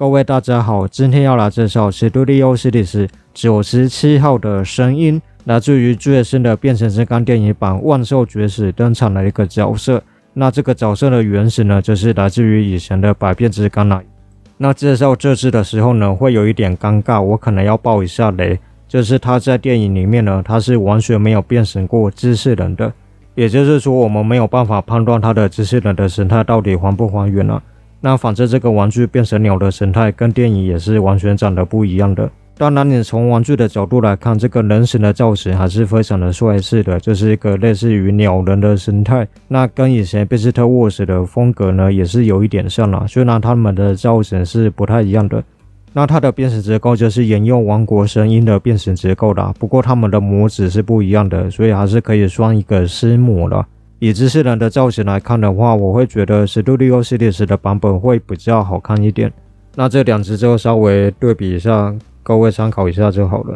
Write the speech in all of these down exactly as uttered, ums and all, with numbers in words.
各位大家好，今天要来介绍 Studio Series 九十七号的声音，来自于最新的变形金刚电影版万兽绝死登场的一个角色。那这个角色的原型呢，就是来自于以前的百变之钢啦。那介绍这次的时候呢，会有一点尴尬，我可能要爆一下雷，就是他在电影里面呢，他是完全没有变成过机器人的，也就是说我们没有办法判断他的机器人的神态到底还不还原啊。那反正这个玩具变成鸟的神态跟电影也是完全长得不一样的。当然你从玩具的角度来看，这个人形的造型还是非常的帅气的，就是一个类似于鸟人的形态。那跟以前贝斯特沃斯的风格呢也是有一点像啦，虽然他们的造型是不太一样的。那它的变形结构就是沿用王国声音的变形结构啦，不过他们的模子是不一样的，所以还是可以算一个新模啦。以机器人的造型来看的话，我会觉得 Studio Series 的版本会比较好看一点。那这两只就稍微对比一下，各位参考一下就好了。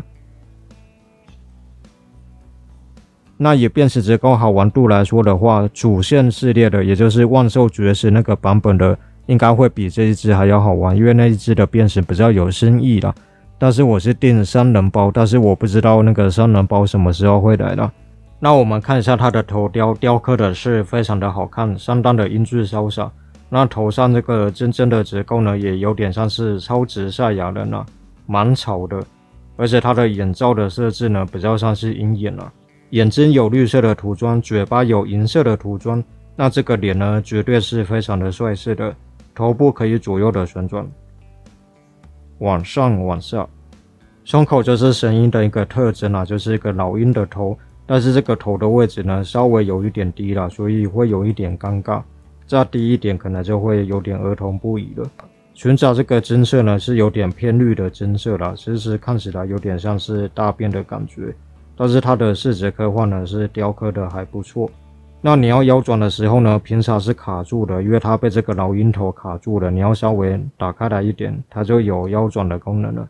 那以变形结构好玩度来说的话，主线系列的，也就是万兽绝死那个版本的，应该会比这一只还要好玩，因为那一只的变形比较有新意啦。但是我是订三人包，但是我不知道那个三人包什么时候会来啦。那我们看一下它的头雕，雕刻的是非常的好看，相当的英俊潇洒。那头上这个真正的结构呢，也有点像是超级赛亚人啊，蛮潮的。而且它的眼罩的设置呢，比较像是鹰眼啊，眼睛有绿色的涂装，嘴巴有银色的涂装。那这个脸呢，绝对是非常的帅气的。头部可以左右的旋转，往上往下。胸口就是声音的一个特征啊，就是一个老鹰的头。但是这个头的位置呢，稍微有一点低了，所以会有一点尴尬。再低一点，可能就会有点儿童不宜了。裙角这个金色呢，是有点偏绿的金色啦，其实看起来有点像是大便的感觉。但是它的细节刻画呢，是雕刻的还不错。那你要腰转的时候呢，平常是卡住的，因为它被这个老鹰头卡住了。你要稍微打开来一点，它就有腰转的功能了。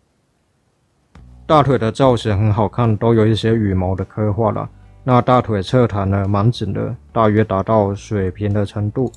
大腿的造型很好看，都有一些羽毛的刻画啦。那大腿侧弹呢蛮紧的，大约达到水平的程度。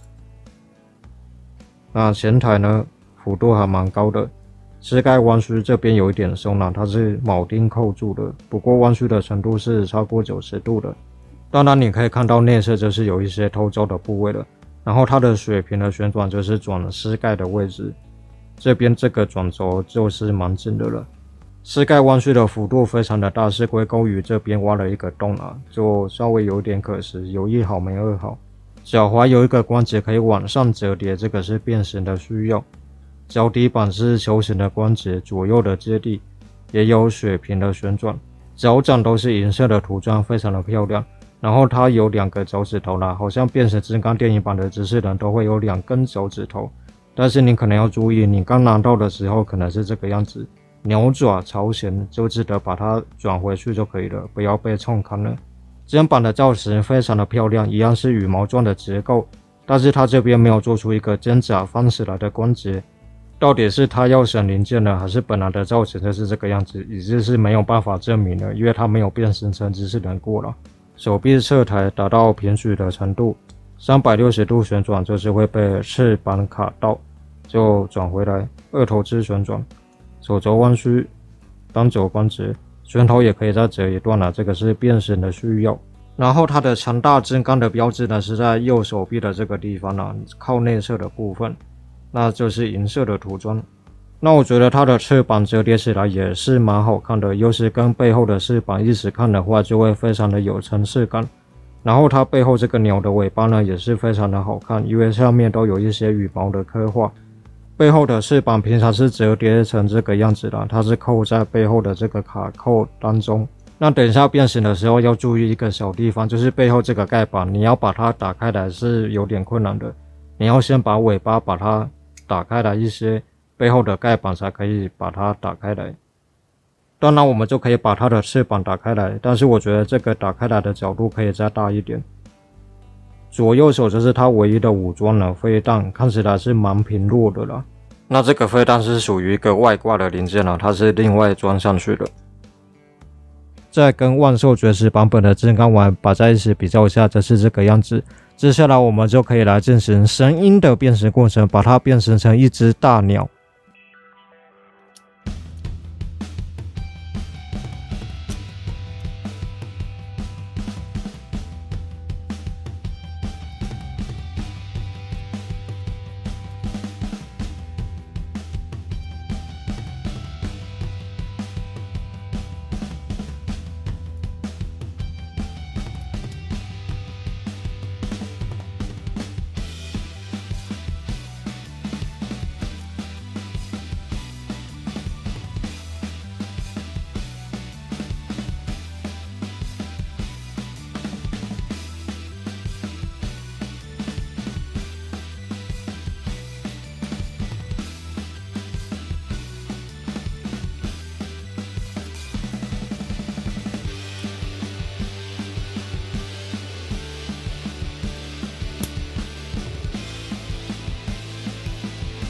那前抬呢幅度还蛮高的，膝盖弯曲这边有一点松啦，它是铆钉扣住的，不过弯曲的程度是超过九十度的。当然你可以看到内侧就是有一些偷走的部位了。然后它的水平的旋转就是转膝盖的位置，这边这个转轴就是蛮紧的了。膝盖弯曲的幅度非常的大，是龟钩鱼这边挖了一个洞啊，就稍微有点可惜，有一好没二好。脚踝有一个关节可以往上折叠，这个是变形的需要。脚底板是球形的关节，左右的接地，也有水平的旋转。脚掌都是银色的涂装，非常的漂亮。然后它有两个脚趾头啦，好像变形金刚电影版的机器人都会有两根脚趾头，但是你可能要注意，你刚拿到的时候可能是这个样子。鸟爪朝前，就记得把它转回去就可以了，不要被冲开了。肩膀的造型非常的漂亮，一样是羽毛状的结构，但是它这边没有做出一个肩胛翻起来的关节，到底是它要省零件呢，还是本来的造型就是这个样子，已经是没有办法证明了，因为它没有变形成机器人过了。手臂侧抬达到平举的程度，三百六十度旋转就是会被翅膀卡到，就转回来，二头肌旋转。手肘弯曲，单肘关节，拳头也可以再折一段了，这个是变形的需要。然后它的强大金刚的标志呢是在右手臂的这个地方啦，靠内侧的部分，那就是银色的涂装。那我觉得它的翅膀折叠起来也是蛮好看的，尤其跟背后的翅膀一起看的话，就会非常的有层次感。然后它背后这个鸟的尾巴呢也是非常的好看，因为上面都有一些羽毛的刻画。背后的翅膀平常是折叠成这个样子的，它是扣在背后的这个卡扣当中。那等一下变形的时候要注意一个小地方，就是背后这个盖板，你要把它打开来是有点困难的。你要先把尾巴把它打开来一些，背后的盖板才可以把它打开来。当然我们就可以把它的翅膀打开来，但是我觉得这个打开来的角度可以再大一点。左右手就是它唯一的武装了，飞弹看起来是蛮平弱的啦。那这个飞弹是属于一个外挂的零件啦，它是另外装上去的。再跟万兽绝死版本的金刚丸摆在一起比较一下，就是这个样子。接下来我们就可以来进行声音的变形过程，把它变形成一只大鸟。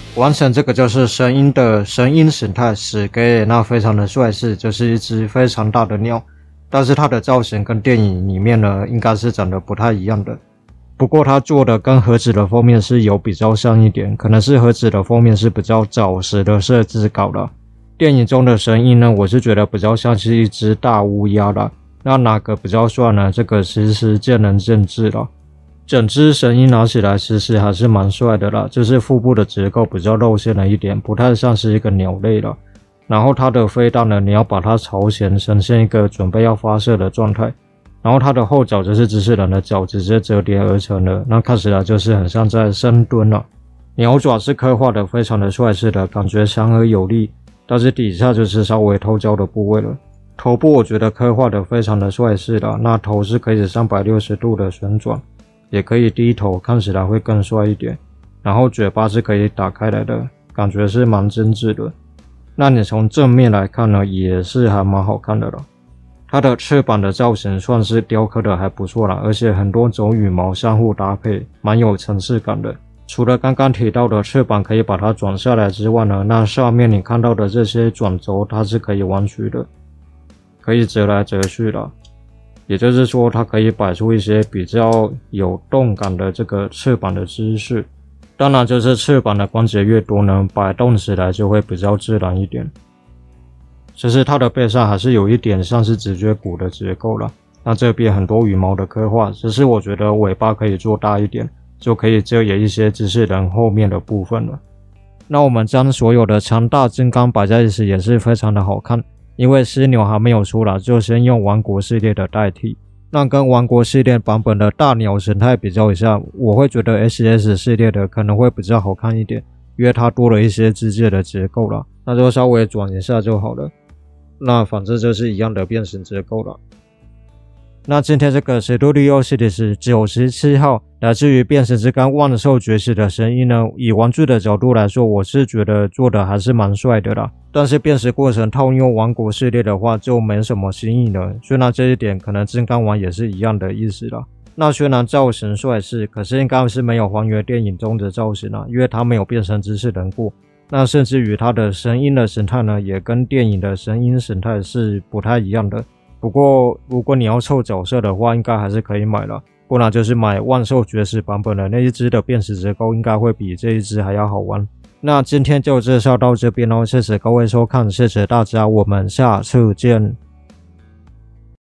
完成这个就是神鹰的神鹰形态，史给那非常的帅气，就是一只非常大的鸟，但是它的造型跟电影里面呢应该是长得不太一样的。不过它做的跟盒子的封面是有比较像一点，可能是盒子的封面是比较早时的设置稿的。电影中的神鹰呢，我是觉得比较像是一只大乌鸦啦。那哪个比较帅呢？这个其实见仁见智了。整只神鹰拿起来其实还是蛮帅的啦，就是腹部的结构比较露馅了一点，不太像是一个鸟类了。然后它的飞弹呢，你要把它朝前呈现一个准备要发射的状态。然后它的后脚就是机器人的脚直接折叠而成的，那看起来就是很像在深蹲了。鸟爪是刻画的非常的帅气的，感觉强而有力，但是底下就是稍微偷焦的部位了。头部我觉得刻画的非常的帅气的，那头是可以三百六十度的旋转。也可以低头，看起来会更帅一点。然后嘴巴是可以打开来的，感觉是蛮精致的。那你从正面来看呢，也是还蛮好看的了。它的翅膀的造型算是雕刻的还不错啦，而且很多种羽毛相互搭配，蛮有层次感的。除了刚刚提到的翅膀可以把它转下来之外呢，那上面你看到的这些转轴它是可以弯曲的，可以折来折去的。也就是说，它可以摆出一些比较有动感的这个翅膀的姿势。当然，就是翅膀的关节越多呢，摆动起来就会比较自然一点。其实它的背上还是有一点像是直觉骨的结构啦。那这边很多羽毛的刻画，只是我觉得尾巴可以做大一点，就可以遮掩一些机器人后面的部分了。那我们将所有的强大金刚摆在一起也是非常的好看。因为犀牛还没有出来，就先用王国系列的代替。那跟王国系列版本的大鸟形态比较一下，我会觉得 S S 系列的可能会比较好看一点，因为它多了一些机械的结构啦，那就稍微转一下就好了。那反正就是一样的变形结构了。那今天这个 Studio Series 九十七号来自于变形金刚万兽崛起的声音呢，以玩具的角度来说，我是觉得做的还是蛮帅的啦。但是辨识过程套用王国系列的话就没什么新意了，虽然这一点可能金刚丸也是一样的意思啦。那虽然造型帅气，可是应该是没有还原电影中的造型啦，因为它没有变成机器人过。那甚至于它的神鹰的形态呢，也跟电影的神鹰形态是不太一样的。不过如果你要凑角色的话，应该还是可以买啦，不然就是买万兽崛起版本的那一只的辨识结构，应该会比这一只还要好玩。那今天就介绍到这边哦，谢谢各位收看，谢谢大家，我们下次见。